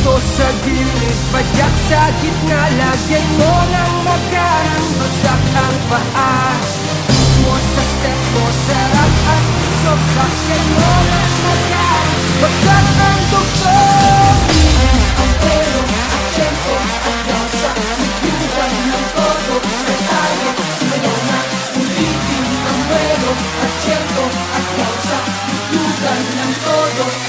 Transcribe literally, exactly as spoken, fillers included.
sa gilid, padyak sa gitna, lagyan mo ng magarang bagsak ang paa. Mismo sa step mo, sarap at isok, sakyan mo ng magarang bagsak ang dugo. Ang pelo, at tempo, at gasa, nagbugan ng todo, at tayo, sumayaw na, ulitin ang pelo, at tempo, at gasa, nagbugan ng todo.